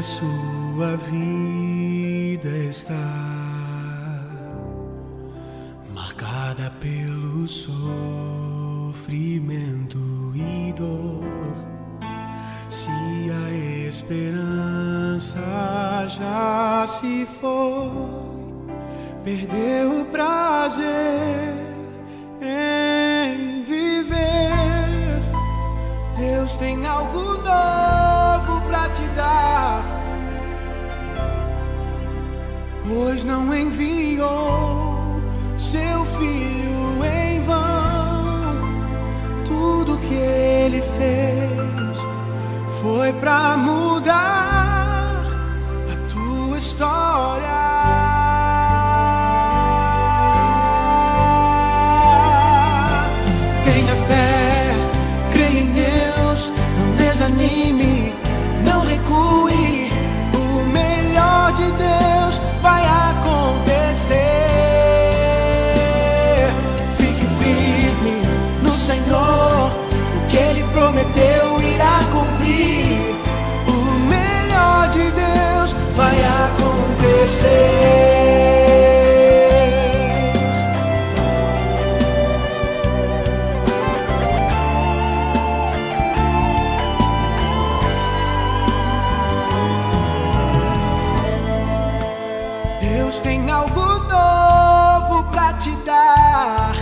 a sua vida está marcada pelo sofrimento e dor, se a esperança já se foi, perdeu o prazer em viver, Deus tem algo novo pra te dar, pois não enviou seu filho em vão. Tudo que ele fez foi pra mudar a tua história. Tenha fé, creia em Deus, não desanime, não recue. O melhor de Deus vai acontecer. Fique firme no Senhor, o que Ele prometeu irá cumprir. O melhor de Deus vai acontecer. Deus tem algo novo pra te dar,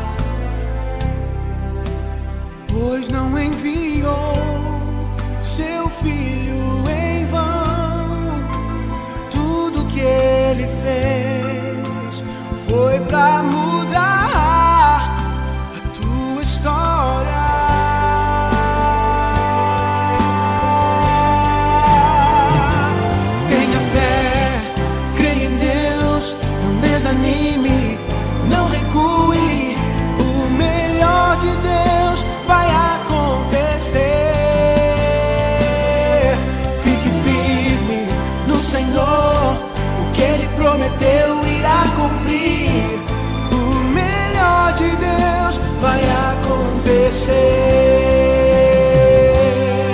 pois não enviou seu filho em vão. Tudo que ele fez foi pra mudar a tua história. Tenha fé, creia em Deus, não desanime, não recue. O melhor de Deus vai acontecer. Fique firme no Senhor, o que Ele prometeu irá cumprir. O melhor de Deus vai acontecer.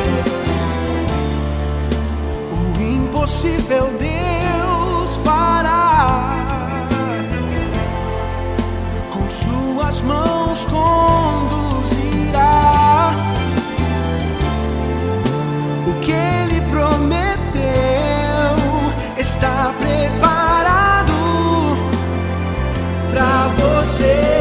O impossível Deus fará, com suas mãos conduzirá. O que Ele prometeu está preparado pra você.